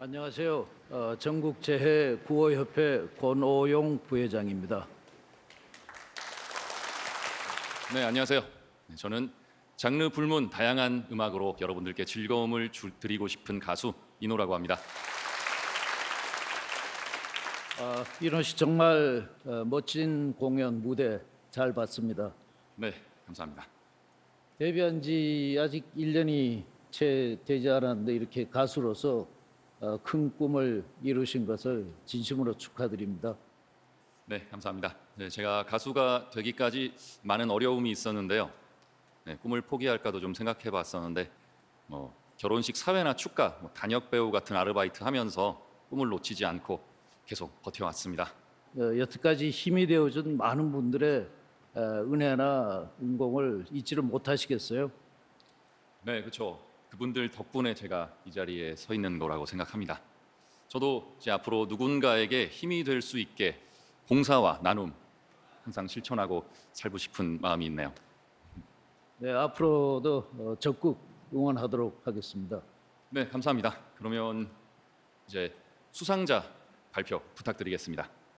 안녕하세요. 전국재해 구호협회 권오용 부회장입니다. 네, 안녕하세요. 저는 장르 불문 다양한 음악으로 여러분들께 즐거움을 드리고 싶은 가수 인호라고 합니다. 인호 씨 정말 멋진 공연 무대 잘 봤습니다. 네, 감사합니다. 데뷔한 지 아직 1년이 채 되지 않았는데 이렇게 가수로서 큰 꿈을 이루신 것을 진심으로 축하드립니다. 네, 감사합니다. 네, 제가 가수가 되기까지 많은 어려움이 있었는데요. 네, 꿈을 포기할까도 좀 생각해봤었는데 결혼식 사회나 축가, 단역 배우 같은 아르바이트 하면서 꿈을 놓치지 않고 계속 버텨왔습니다. 여태까지 힘이 되어준 많은 분들의 은혜나 은공을 잊지를 못하시겠어요? 네, 그렇죠. 그분들 덕분에 제가 이 자리에 서 있는 거라고 생각합니다. 저도 이제 앞으로 누군가에게 힘이 될 수 있게 봉사와 나눔 항상 실천하고 살고 싶은 마음이 있네요. 네, 앞으로도 적극 응원하도록 하겠습니다. 네, 감사합니다. 그러면 이제 수상자 발표 부탁드리겠습니다.